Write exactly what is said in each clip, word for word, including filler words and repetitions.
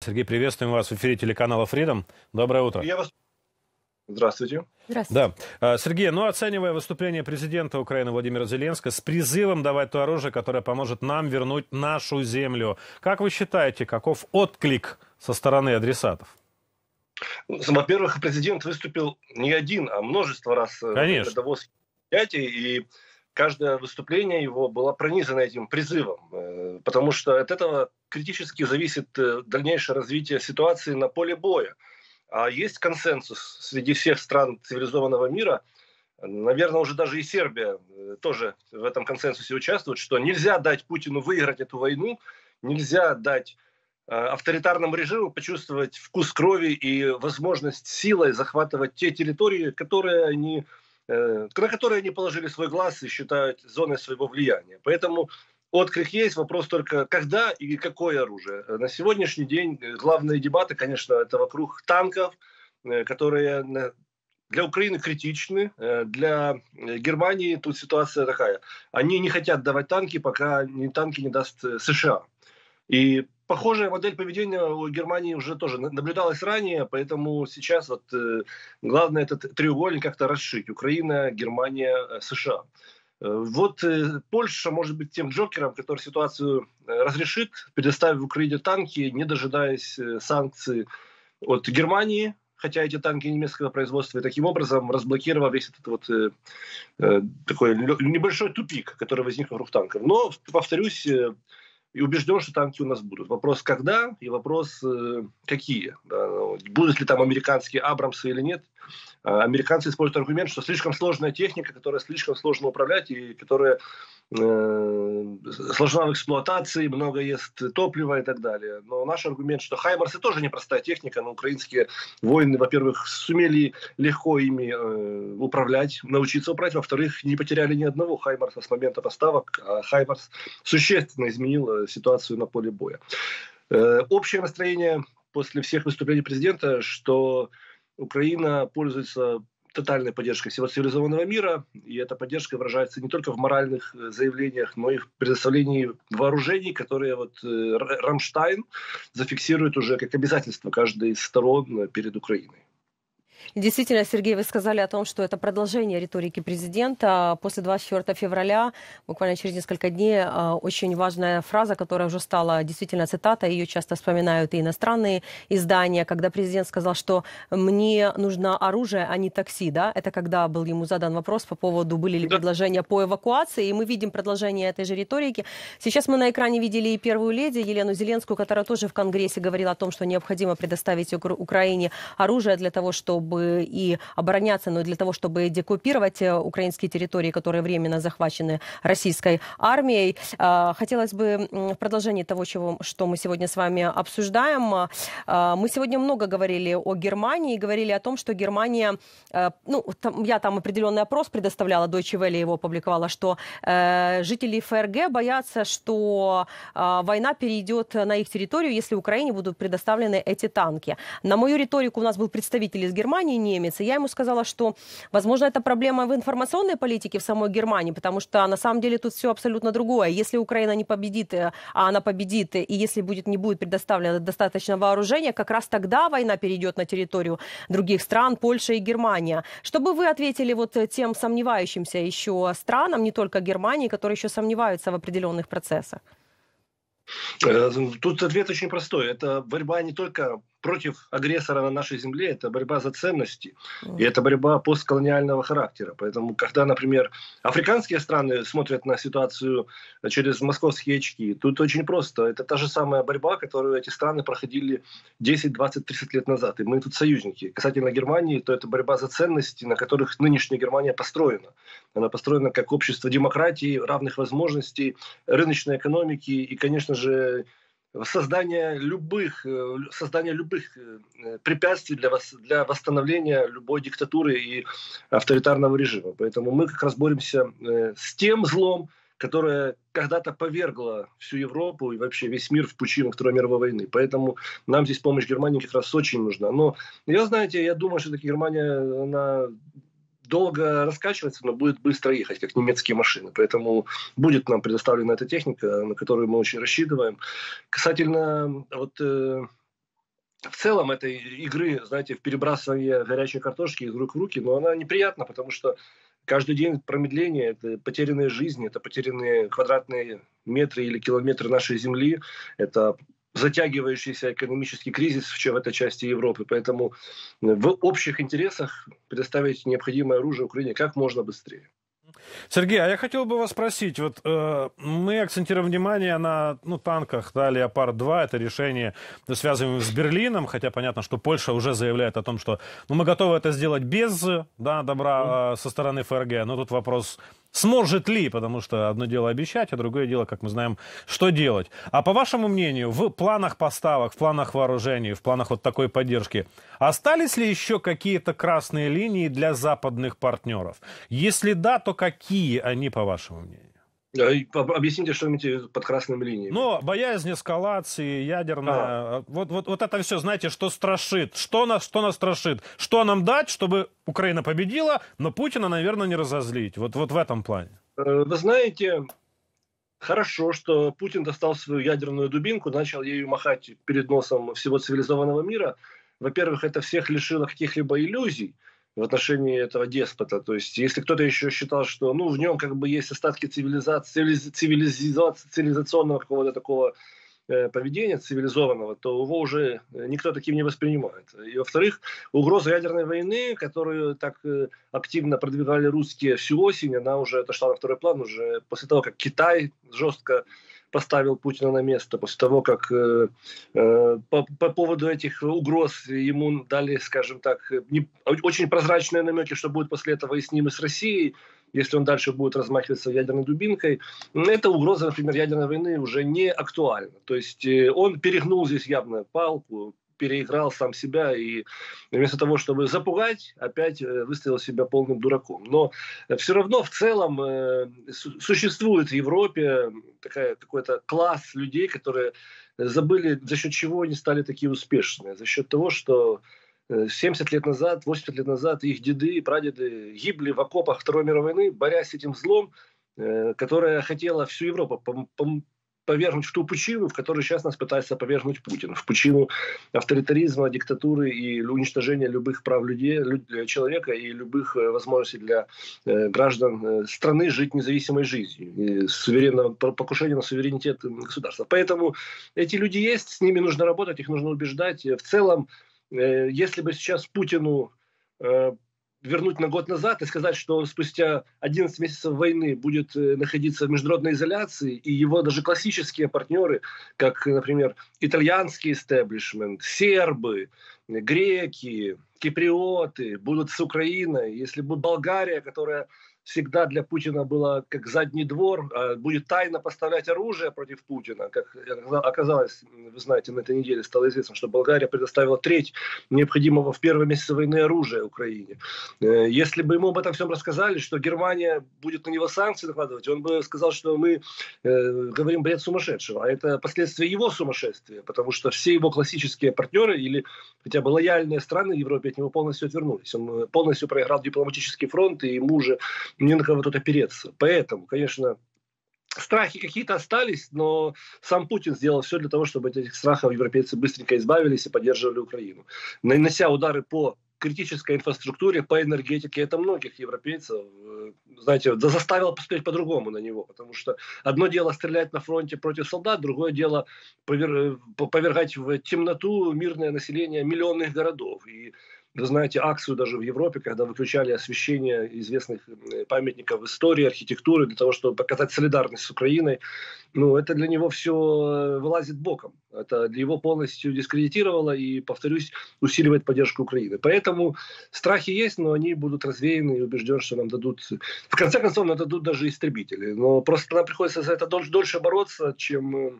Сергей, приветствуем вас в эфире телеканала Freedom. Доброе утро. Я вас... Здравствуйте. Здравствуйте. Да. Сергей, ну оценивая выступление президента Украины Владимира Зеленского с призывом давать то оружие, которое поможет нам вернуть нашу землю, как вы считаете, каков отклик со стороны адресатов? Во-первых, президент выступил не один, а множество раз Конечно. в Давосском мероприятии, и каждое выступление его было пронизано этим призывом, потому что от этого критически зависит дальнейшее развитие ситуации на поле боя. А есть консенсус среди всех стран цивилизованного мира, наверное, уже даже и Сербия тоже в этом консенсусе участвует, что нельзя дать Путину выиграть эту войну, нельзя дать авторитарному режиму почувствовать вкус крови и возможность силой захватывать те территории, которые они, на которые они положили свой глаз и считают зоной своего влияния. Поэтому отклик есть, вопрос только когда и какое оружие. На сегодняшний день главные дебаты, конечно, это вокруг танков, которые для Украины критичны. Для Германии тут ситуация такая. Они не хотят давать танки, пока танки не даст США. И похожая модель поведения у Германии уже тоже наблюдалась ранее, поэтому сейчас вот главное этот треугольник как-то расшить. Украина, Германия, США. Вот Польша может быть тем джокером, который ситуацию разрешит, предоставив Украине танки, не дожидаясь санкций от Германии, хотя эти танки немецкого производства, и таким образом разблокировав весь этот вот э, такой небольшой тупик, который возник вокруг танков. Но, повторюсь, э, и убежден, что танки у нас будут. Вопрос когда и вопрос э, какие. Да, будут ли там американские Абрамсы или нет. Американцы используют аргумент, что слишком сложная техника, которая слишком сложно управлять и которая э, сложна в эксплуатации, много ест топлива и так далее. Но наш аргумент, что Хаймарсы тоже непростая техника, но украинские воины, во-первых, сумели легко ими э, управлять, научиться управлять, во-вторых, не потеряли ни одного Хаймарса с момента поставок, а Хаймарс существенно изменил ситуацию на поле боя. Э, общее настроение после всех выступлений президента, что Украина пользуется тотальной поддержкой всего цивилизованного мира, и эта поддержка выражается не только в моральных заявлениях, но и в предоставлении вооружений, которые вот Рамштайн зафиксирует уже как обязательство каждой из сторон перед Украиной. Действительно, Сергей, вы сказали о том, что это продолжение риторики президента. После двадцать четвёртого февраля, буквально через несколько дней, очень важная фраза, которая уже стала действительно цитатой, ее часто вспоминают и иностранные издания, когда президент сказал, что «мне нужно оружие, а не такси». Да? Это когда был ему задан вопрос по поводу, были ли предложения по эвакуации, и мы видим продолжение этой же риторики. Сейчас мы на экране видели и первую леди Елену Зеленскую, которая тоже в Конгрессе говорила о том, что необходимо предоставить Украине оружие для того, чтобы и обороняться, но и для того, чтобы декупировать украинские территории, которые временно захвачены российской армией. Хотелось бы в продолжении того, чего, что мы сегодня с вами обсуждаем. Мы сегодня много говорили о Германии, говорили о том, что Германия, ну, там, я там определенный опрос предоставляла, Deutsche Welle его опубликовала, что э, жители ФРГ боятся, что э, война перейдет на их территорию, если Украине будут предоставлены эти танки. На мою риторику у нас был представитель из Германии, немец, и я ему сказала, что, возможно, это проблема в информационной политике в самой Германии, потому что на самом деле тут все абсолютно другое. Если Украина не победит, а она победит, и если будет, не будет предоставлено достаточно вооружения, как раз тогда война перейдет на территорию других стран, Польша и Германия. Чтобы вы ответили вот тем сомневающимся еще странам, не только Германии, которые еще сомневаются в определенных процессах? Тут ответ очень простой. Это борьба не только против агрессора на нашей земле, это борьба за ценности. И это борьба постколониального характера. Поэтому, когда, например, африканские страны смотрят на ситуацию через московские очки, тут очень просто. Это та же самая борьба, которую эти страны проходили десять, двадцать, тридцать лет назад. И мы тут союзники. Касательно Германии, то это борьба за ценности, на которых нынешняя Германия построена. Она построена как общество демократии, равных возможностей, рыночной экономики и, конечно же, создание любых, создание любых препятствий для, вос, для восстановления любой диктатуры и авторитарного режима. Поэтому мы как раз боремся с тем злом, которое когда-то повергло всю Европу и вообще весь мир в пучину Второй мировой войны. Поэтому нам здесь помощь Германии как раз очень нужна. Но, я, знаете, я думаю, что таки Германия, она долго раскачивается, но будет быстро ехать, как немецкие машины. Поэтому будет нам предоставлена эта техника, на которую мы очень рассчитываем. Касательно вот, э, в целом этой игры, знаете, в перебрасывание горячей картошки из рук в руки, но она неприятна, потому что каждый день промедления – это потерянные жизни, это потерянные квадратные метры или километры нашей земли, это затягивающийся экономический кризис в этой части Европы. Поэтому в общих интересах предоставить необходимое оружие Украине как можно быстрее. Сергей, а я хотел бы вас спросить, вот э, мы акцентируем внимание на ну, танках, да, Леопард-два, это решение связываем с Берлином, хотя понятно, что Польша уже заявляет о том, что ну, мы готовы это сделать без да, добра э, со стороны ФРГ, но тут вопрос, сможет ли, потому что одно дело обещать, а другое дело, как мы знаем, что делать. А по вашему мнению, в планах поставок, в планах вооружений, в планах вот такой поддержки, остались ли еще какие-то красные линии для западных партнеров? Если да, то какие они, по вашему мнению? Объясните, что вы имеете под красными линиями. Ну, боязнь эскалации, ядерная, а. вот, вот, вот это все, знаете, что страшит, что нас, что нас страшит, что нам дать, чтобы Украина победила, но Путина, наверное, не разозлить. Вот, вот в этом плане. Вы знаете, хорошо, что Путин достал свою ядерную дубинку, начал ею махать перед носом всего цивилизованного мира. Во-первых, это всех лишило каких-либо иллюзий в отношении этого деспота. То есть, если кто-то еще считал, что ну, в нем как бы есть остатки цивилизации, цивилизации, цивилизационного какого-то такого э, поведения, цивилизованного, то его уже никто таким не воспринимает. И, во-вторых, угроза ядерной войны, которую так э, активно продвигали русские всю осень, она уже отошла на второй план, уже после того, как Китай жестко поставил Путина на место, после того, как э, э, по, по поводу этих угроз ему дали, скажем так, не, очень прозрачные намеки, что будет после этого и с ним, и с Россией, если он дальше будет размахиваться ядерной дубинкой. Эта угроза, например, ядерной войны уже не актуальна. То есть э, он перегнул здесь явно палку, переиграл сам себя и вместо того, чтобы запугать, опять выставил себя полным дураком. Но все равно в целом э, существует в Европе такая, какой-то класс людей, которые забыли, за счет чего они стали такие успешные. За счет того, что семьдесят лет назад, восемьдесят лет назад их деды и прадеды гибли в окопах Второй мировой войны, борясь с этим злом, э, которое хотело всю Европу пом- пом- повергнуть в ту пучину, в которую сейчас нас пытается повергнуть Путин. В пучину авторитаризма, диктатуры и уничтожения любых прав людей, человека и любых возможностей для э, граждан э, страны жить независимой жизнью. И суверенного покушения на суверенитет государства. Поэтому эти люди есть, с ними нужно работать, их нужно убеждать. В целом, э, если бы сейчас Путину э, вернуть на год назад и сказать, что он спустя одиннадцать месяцев войны будет находиться в международной изоляции, и его даже классические партнеры, как, например, итальянский истеблишмент, сербы, греки, киприоты будут с Украиной, если будет Болгария, которая всегда для Путина была как задний двор, будет тайно поставлять оружие против Путина. Как оказалось, вы знаете, на этой неделе стало известно, что Болгария предоставила треть необходимого в первые месяцы войны оружия Украине. Если бы ему об этом всем рассказали, что Германия будет на него санкции накладывать, он бы сказал, что мы э, говорим бред сумасшедшего. А это последствия его сумасшествия, потому что все его классические партнеры или хотя бы лояльные страны в Европе от него полностью отвернулись. Он полностью проиграл дипломатический фронт, и ему уже не на кого тут опереться. Поэтому, конечно, страхи какие-то остались, но сам Путин сделал все для того, чтобы от этих страхов европейцы быстренько избавились и поддерживали Украину. Нанося удары по критической инфраструктуре, по энергетике, это многих европейцев, знаете, заставило посмотреть по-другому на него. Потому что одно дело стрелять на фронте против солдат, другое дело повергать в темноту мирное население миллионных городов. И вы знаете, акцию даже в Европе, когда выключали освещение известных памятников истории, архитектуры, для того, чтобы показать солидарность с Украиной, ну, это для него все вылазит боком. Это его полностью дискредитировало и, повторюсь, усиливает поддержку Украины. Поэтому страхи есть, но они будут развеяны, и убежден, что нам дадут... В конце концов, нам дадут даже истребители. Но просто нам приходится за это дольше бороться, чем...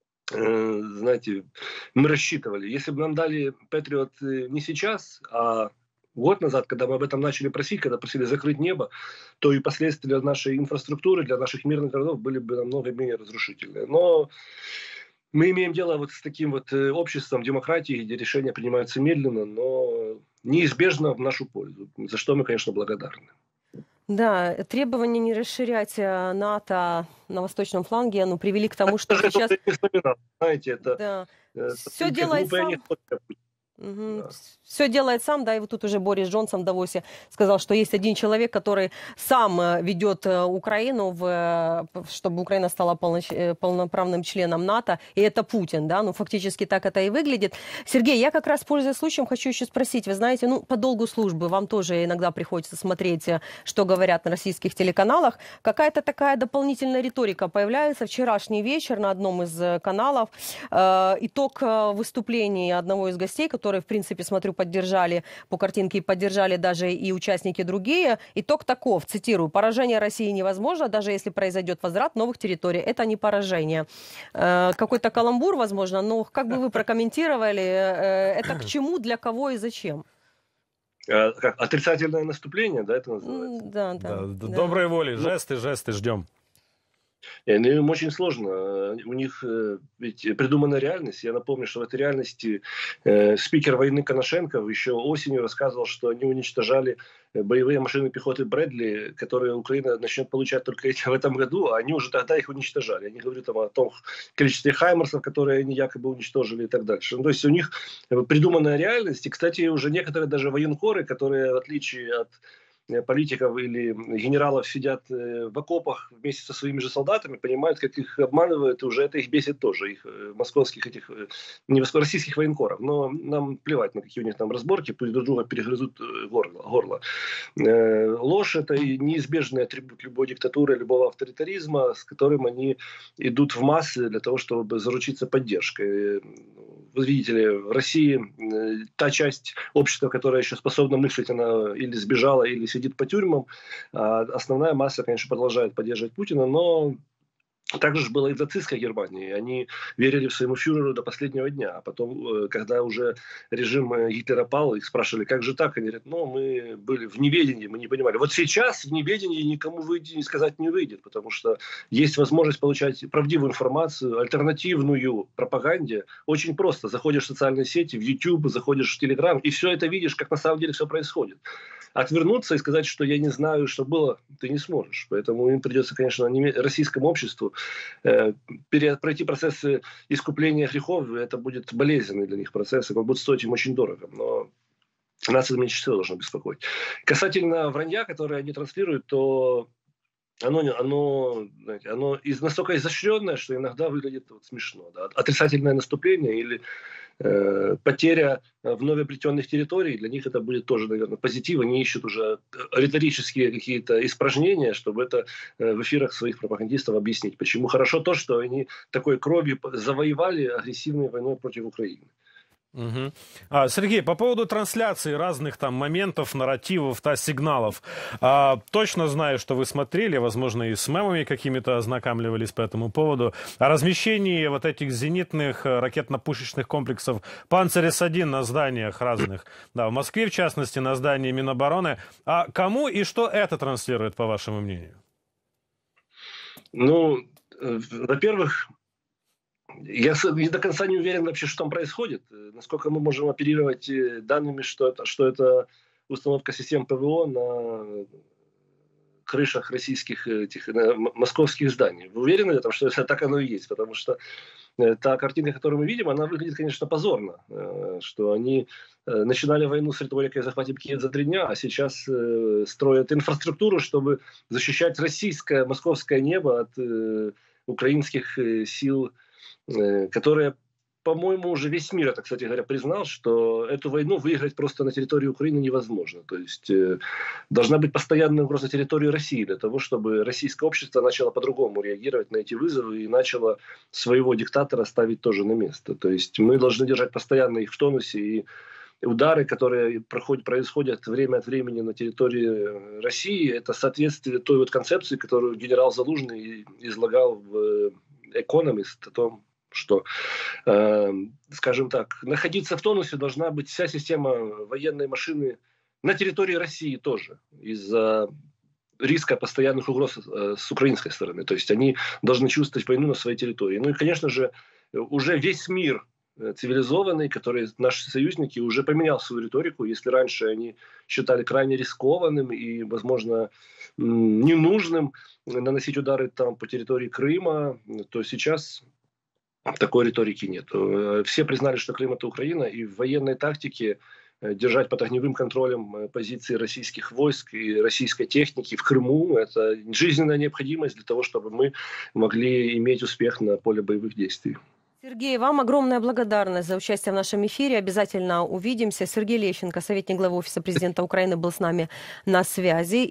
знаете, мы рассчитывали. Если бы нам дали Патриот не сейчас, а год назад, когда мы об этом начали просить, когда просили закрыть небо, то и последствия для нашей инфраструктуры, для наших мирных городов были бы намного менее разрушительные. Но мы имеем дело вот с таким вот обществом демократии, где решения принимаются медленно, но неизбежно в нашу пользу, за что мы, конечно, благодарны. Да, требования не расширять э, НАТО на восточном фланге, ну, привели к тому, что Даже это сейчас, уже не вспоминал. Знаете, это да, э, все только делает глупый сам. анекдот. Да. Все делает сам, да, и вот тут уже Борис Джонсон в Давосе сказал, что есть один человек, который сам э, ведет э, Украину, в, э, чтобы Украина стала полноч- э, полноправным членом НАТО, и это Путин, да, ну фактически так это и выглядит. Сергей, я как раз, пользуясь случаем, хочу еще спросить, вы знаете, ну по долгу службы вам тоже иногда приходится смотреть, э, что говорят на российских телеканалах, какая-то такая дополнительная риторика появляется. Вчерашний вечер на одном из э, каналов, э, итог э, выступления одного из гостей, который которые, в принципе, смотрю, поддержали по картинке и поддержали даже и участники другие. Итог таков, цитирую: «Поражение России невозможно, даже если произойдет возврат новых территорий. Это не поражение». Э, какой-то каламбур, возможно, но как бы вы прокомментировали, э, это к чему, для кого и зачем? А, как, отрицательное наступление, да, это называется? Да, да. Да, да. доброй воли, Ну, жесты, жесты, ждем. И им очень сложно. У них э, ведь придумана реальность. Я напомню, что в этой реальности э, спикер войны Коношенков еще осенью рассказывал, что они уничтожали боевые машины пехоты Брэдли, которые Украина начнет получать только эти в этом году, а они уже тогда их уничтожали. Они говорят там о том количестве хаймерсов, которые они якобы уничтожили и так дальше. Ну, то есть у них придуманная реальность. И, кстати, уже некоторые даже военкоры, которые, в отличие от политиков или генералов, сидят в окопах вместе со своими же солдатами, понимают, как их обманывают, и уже это их бесит тоже, их московских, этих, не российских военкоров. Но нам плевать, на какие у них там разборки, пусть друг друга перегрызут горло. горло. Ложь – это неизбежный атрибут любой диктатуры, любого авторитаризма, с которым они идут в массы для того, чтобы заручиться поддержкой. Вы видите ли, в России та часть общества, которая еще способна мыслить, она или сбежала, или сидит по тюрьмам. А основная масса, конечно, продолжает поддерживать Путина, но так же было и в нацистской Германии. Они верили в своему фюреру до последнего дня. А потом, когда уже режим Гитлера пал, их спрашивали, как же так? Они говорят, ну, мы были в неведении, мы не понимали. Вот сейчас в неведении никому выйти и сказать не выйдет, потому что есть возможность получать правдивую информацию, альтернативную пропаганде. Очень просто. Заходишь в социальные сети, в YouTube, заходишь в Telegram, и все это видишь, как на самом деле все происходит. Отвернуться и сказать, что я не знаю, что было, ты не сможешь. Поэтому им придется, конечно, российскому обществу э, пройти процессы искупления грехов. Это будет болезненный для них процесс, и будет стоить им очень дорого. Но нас это меньше всего должно беспокоить. Касательно вранья, которое они транслируют, то оно, оно, знаете, оно из, настолько изощренное, что иногда выглядит вот смешно. Да? Отрицательное наступление или э, потеря вновь обретенных территорий, для них это будет тоже, наверное, позитив. Они ищут уже риторические какие-то испражнения, чтобы это э, в эфирах своих пропагандистов объяснить. Почему хорошо то, что они такой кровью завоевали агрессивной войной против Украины. Угу. А, Сергей, по поводу трансляции разных там моментов, нарративов, да, сигналов. А, точно знаю, что вы смотрели, возможно, и с мемами какими-то ознакомливались по этому поводу. О размещении вот этих зенитных ракетно-пушечных комплексов «Панцирь-С один» на зданиях разных. Да, в Москве, в частности, на здании Минобороны. А кому и что это транслирует, по вашему мнению? Ну, во-первых, я не до конца не уверен вообще, что там происходит. Насколько мы можем оперировать данными, что это, что это установка систем ПВО на крышах российских, этих, московских зданий. Вы уверены в этом, что это так оно и есть? Потому что та картинка, которую мы видим, она выглядит, конечно, позорно. Что они начинали войну с риторикой «захватим Киев за три дня», а сейчас строят инфраструктуру, чтобы защищать российское, московское небо от украинских сил, которые, по-моему, уже весь мир, это, кстати говоря, признал, что эту войну выиграть просто на территории Украины невозможно. То есть э, должна быть постоянная угроза территории России для того, чтобы российское общество начало по-другому реагировать на эти вызовы и начало своего диктатора ставить тоже на место. То есть мы должны держать постоянно их в тонусе, и удары, которые проходят, происходят время от времени на территории России, это соответствие той вот концепции, которую генерал Залужный излагал в «Экономист», о том, что, э, скажем так, находиться в тонусе должна быть вся система военной машины на территории России тоже, из-за риска постоянных угроз э, с украинской стороны. То есть они должны чувствовать войну на своей территории. Ну и, конечно же, уже весь мир цивилизованный, который наши союзники уже поменял свою риторику. Если раньше они считали крайне рискованным и, возможно, ненужным наносить удары там по территории Крыма, то сейчас такой риторики нет. Все признали, что Крым — это Украина, и в военной тактике держать под огневым контролем позиции российских войск и российской техники в Крыму — это жизненная необходимость для того, чтобы мы могли иметь успех на поле боевых действий. Сергей, вам огромная благодарность за участие в нашем эфире. Обязательно увидимся. Сергей Лещенко, советник главы Офиса президента Украины, был с нами на связи.